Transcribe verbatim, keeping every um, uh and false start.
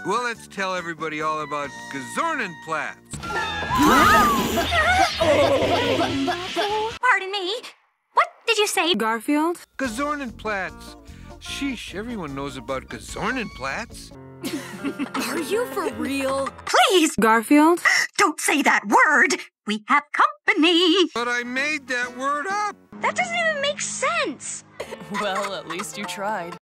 Well, let's tell everybody all about Gazorninplats. Pardon me. What did you say? Garfield? Gazorninplats. Sheesh, everyone knows about Gazorninplats. Are you for real? Please, Garfield? don't say that word. We have company. But I made that word up. That doesn't even make sense. Well, at least you tried.